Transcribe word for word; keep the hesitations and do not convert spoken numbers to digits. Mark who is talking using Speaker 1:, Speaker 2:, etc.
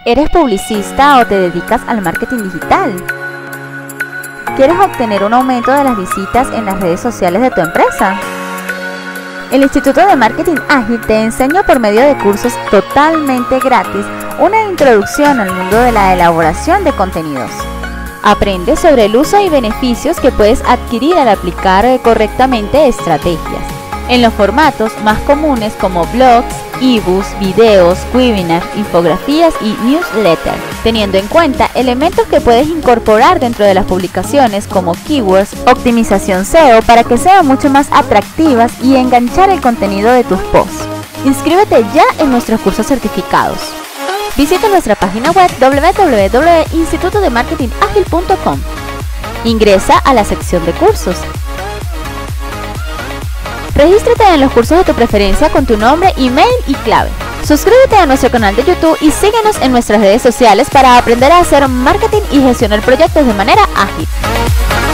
Speaker 1: ¿Eres publicista o te dedicas al marketing digital? ¿Quieres obtener un aumento de las visitas en las redes sociales de tu empresa? El Instituto de Marketing Ágil te enseña por medio de cursos totalmente gratis una introducción al mundo de la elaboración de contenidos. Aprende sobre el uso y beneficios que puedes adquirir al aplicar correctamente estrategias en los formatos más comunes como blogs, ebooks, videos, webinars, infografías y newsletters, teniendo en cuenta elementos que puedes incorporar dentro de las publicaciones como keywords, optimización S E O para que sean mucho más atractivas y enganchar el contenido de tus posts. Inscríbete ya en nuestros cursos certificados. Visita nuestra página web doble u doble u doble u punto instituto de marketing ágil punto com. Ingresa a la sección de cursos. Regístrate en los cursos de tu preferencia con tu nombre, email y clave. Suscríbete a nuestro canal de YouTube y síguenos en nuestras redes sociales para aprender a hacer marketing y gestionar proyectos de manera ágil.